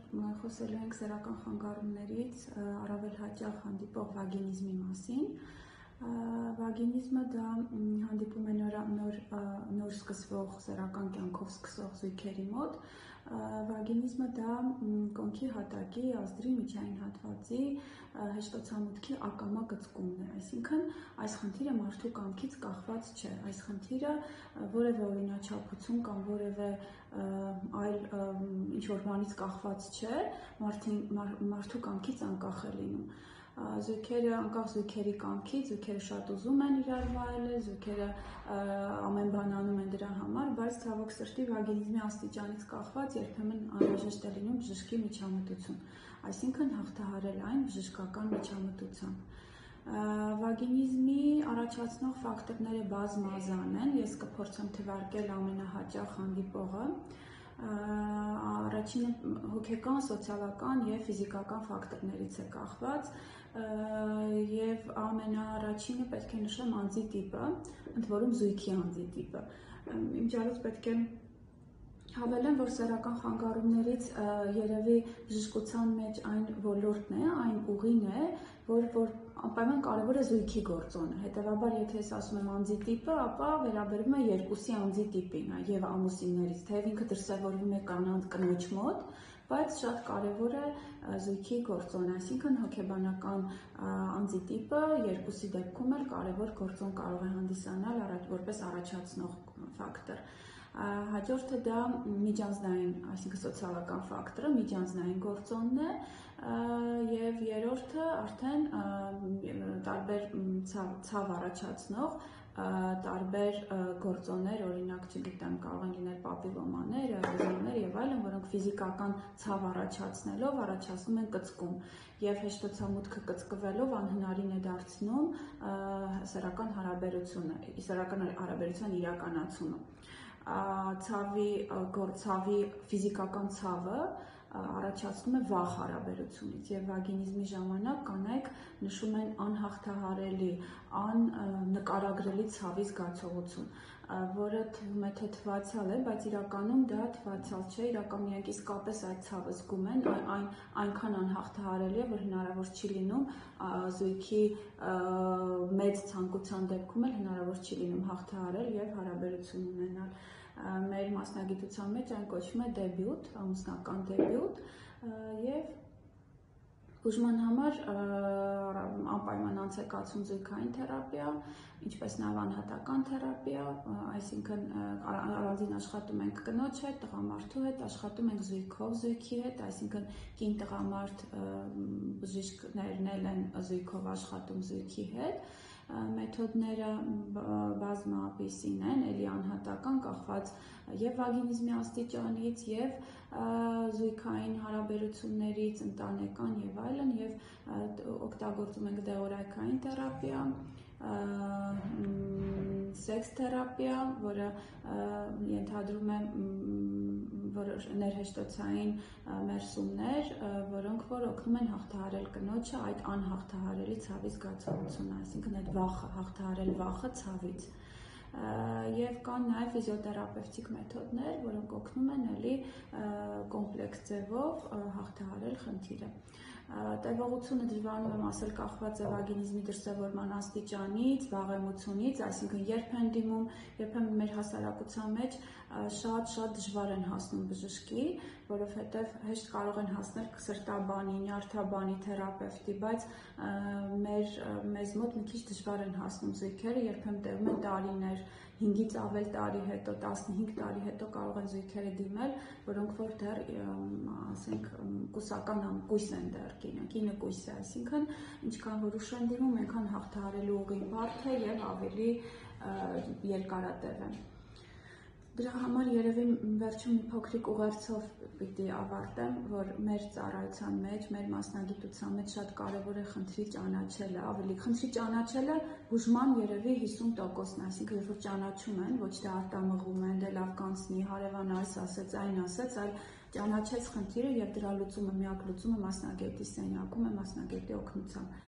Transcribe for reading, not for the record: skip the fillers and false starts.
խոսելու ենք սեռական խանգարումներից, առավել հաճախ հանդիպող վագինիզմի մասին։ Վագինիզմը դա հանդիպում է նոր սկսվող սեռական կյանքով սկսող զույգերի մոտ։ Վագինիզմը դա կոնքի հատակի, ազդրի, միջային հատվածի հեշտոցամուտքի ակամա գծկումն է, այսինքն այս խնդիրը մարդու կամքից կախված չէ, այս խնդիրը որևէ օրինաչափություն կամ որևէ այլ ինչ-որ բանից կախված չէ, մարդու կամքից անկախ է լինում։ Զույգերը, անկախ զույգերի կամքից, զույգերը շատ ուզում են իրար վայելել, զույգերը ամեն բան անում են դրա համար, բայց ցավոք սրտի վագինիզմի աստիճանից կախված երբեմն անհրաժեշտ է լինում բժշկի միջամտություն, այսինքն հաղթահարել այն բժշկական միջամտությամբ։ Վագինիզմի առաջացնող ֆակտորները բազմազան են, ես կփորձեմ թվարկել ամենահաճախ հանդիպողը։ Առաջինը հոգեկան, սոցիալական և ֆիզիկական ֆակտորներից է կախված և ամենաառաջինը պետք է նշեմ անձի տիպը, ընդ որում զույգի անձի տիպը։ Իմիջիալից պետք է հավելեմ, որ սեռական խանգարումներից երևի բժշկության մեջ այն ոլորտն է, այն ուղին է, որ անպայման կարևոր է զույգի գործոնը, հետևաբար եթե ես ասում եմ անձի տիպը, ապա վերաբերվում է երկուսի անձի տիպին և ամուսիններից, թեև ինքը դրսևորվում է կնոջ մոտ, բայց շատ կարևոր է զույգի գործոնը, այսինքն հոգեբանական անձի տիպը երկուսի դեպքում էլ կարևոր գործոն կարող է հանդիսանալ որպես առաջացնող ֆակտոր։ Հաջորդը դա միջանձնային, այսինքն սոցիալական ֆակտորը, միջանձնային գործոնն է և երրորդը արդեն տարբեր ցավ առաջացնող տարբեր գործոններ, օրինակ, չգիտեմ, կարող են լինել պապիլոմաներ, էրոզիաներ և այլն, որոնք ֆիզիկական ցավ առաջացնելով առաջացնում են կծկում և հեշտոցամուտքը կծկվելով անհնարին է դարձնում սեռական հարաբերության իրականացումը։ Ցավի ֆիզիկական ցավը առաջացնում է վախ հարաբերությունից և վագինիզմի ժամանակ կանայք նշում են անհաղթահարելի, աննկարագրելի ցավի զգացողություն, որը թվում է թե թվացial է, բայց իրականում դա թվացial չէ, իրականում իրենք իսկապես այդ ցավը զգում են, այնքան անհաղթահարելի է, որ հնարավոր չի լինում զույգի մեծ ցանկության դեպքում էլ հնարավոր չի լինում հաղթահարել և հարաբերություն ունենալ։ Մեր մասնագիտության մեջ այն կոչվում է դեբյուտ, ամուսնական դեբյուտ և բուժման համար անպայման անցեկացում զույգային թերապիա, ինչպես նաև անհատական թերապիա, այսինքն առանձին աշխատում ենք կնոջ հետ, տղամարդու հետ, աշխատում ենք զույգով զույգի հետ, այսինքն կին տղամարդ բժիշկներն են զույգով աշխատում զույգի հետ, մեթոդները բազմապիսին են, էլի անհատական, կախված և վագինիզմի աստիճանից, և զույգային հարաբերություններից, ընտանեկան և այլն, և օգտագործում ենք դեղորայքային թերապիա, սեքս թերապիա, որը ենթադրում է ներհեշտոցային մերսումներ, որոնք օգնում են հաղթահարել կնոջը այդ անհաղթահարելի ցավի զգացողությունը, այսինքն այդ հաղթահարել վախը ցավից։ Եվ կան նաև ֆիզիոթերապևտիկ մեթոդներ, որոնք օգնում են էլի կոմպլեքս ձևով հաղթահարել խնդիրը։ Տևողությունը դժվարանում եմ ասել կախված է վագինիզմի դրսևորման աստիճանից, վաղեմությունից, այսինքն երբ են դիմում, երբեմն մեր հասարակության մեջ շատ դժվար են հասնում բժշկի, որովհետև հեշտ կարող են հասնել սրտաբանի, նյարդաբանի, թերապևտի, բայց մեզ մոտ մի քիչ դժվար են հասնում զույգերը, երբեմն տևում են տարիներ, 5-ից ավել տարի հետո, 15 տարի հետո կարող են զույգերը դիմել, որոնք որ դեռ, ասենք, կուսական կույս են դեռ, կինը կույս է, այսինքն ինչքան որ ուշ են դիմում, այնքան հաղթահարելու ուղին բարդ է և ավելի երկարատև է։ Դրա համար երևի վերջում մի փոքրիկ ուղերձով պիտի ավարտեմ, որ մեր ծառայության մեջ, մեր մասնագիտության մեջ շատ կարևոր է խնդրի ճանաչելը, ավելի խնդրի ճանաչելը բուժման երևի 50%-ն, այսինքն երբ որ ճանաչում են, ոչ թե արտամղում են, դե լավ կանցնի, հարևանը այս ասեց, այն ասեց, այլ ճանաչեց խնդիրը և դրա լուծումը, միակ լուծումը մասնագետի սենյակում է, մասնագետի օգնությամբ։